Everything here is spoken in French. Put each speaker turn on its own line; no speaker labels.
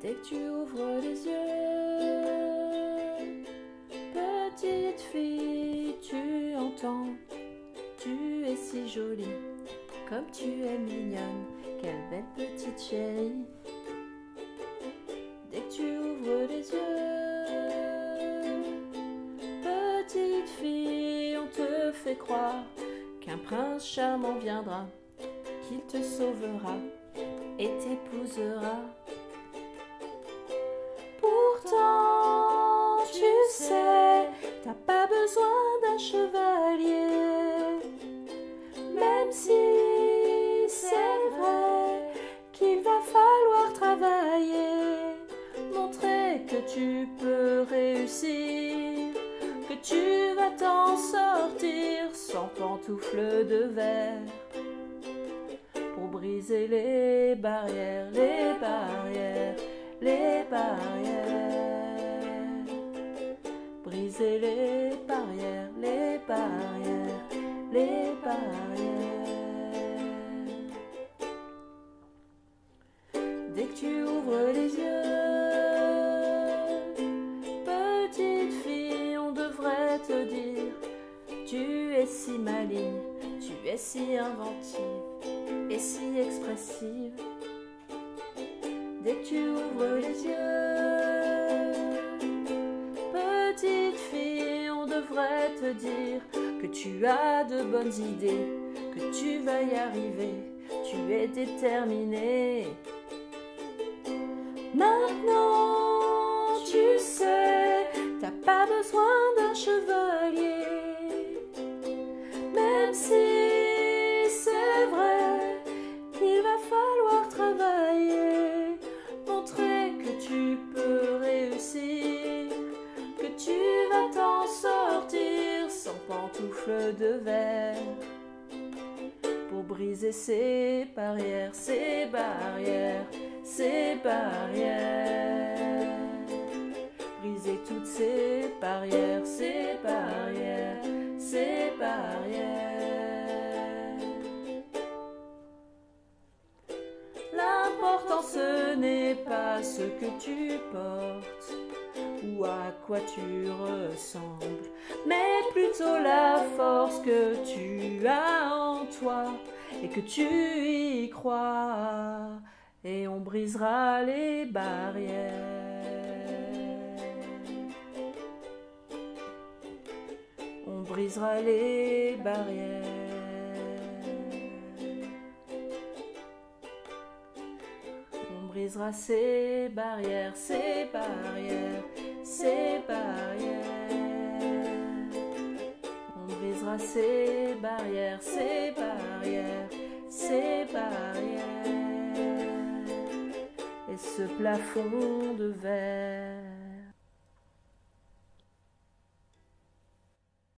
Dès que tu ouvres les yeux, petite fille, tu entends, tu es si jolie, comme tu es mignonne, quelle belle petite chérie. Dès que tu ouvres les yeux, petite fille, on te fait croire qu'un prince charmant viendra, qu'il te sauvera et t'épousera. Pourtant, tu sais, t'as pas besoin d'un chevalier, même si c'est vrai qu'il va falloir travailler, montrer que tu peux réussir, que tu vas t'en sortir sans pantoufles de verre, pour briser les barrières, les barrières, les barrières, briser les barrières, les barrières, les barrières. Dès que tu ouvres les yeux, petite fille, on devrait te dire, tu es si maligne, tu es si inventive et si expressive. Dès que tu ouvres les yeux, petite fille, on devrait te dire que tu as de bonnes idées, que tu vas y arriver, tu es déterminée. Maintenant, tu sais, t'as pas besoin d'un chevalier, même si c'est vrai qu'il va falloir travailler, montrer que tu peux réussir, que tu vas t'en sortir sans pantoufles de verre, pour briser ces barrières, ces barrières, ces barrières, briser toutes ces barrières, ces barrières, ces barrières. L'important ce n'est pas ce que tu portes ou à quoi tu ressembles, mais plutôt la force que tu as en toi et que tu y crois, et on brisera les barrières. On brisera les barrières. On brisera ces barrières, ces barrières, ces barrières. On brisera ces barrières, ces barrières, ces barrières. Et ce plafond de verre.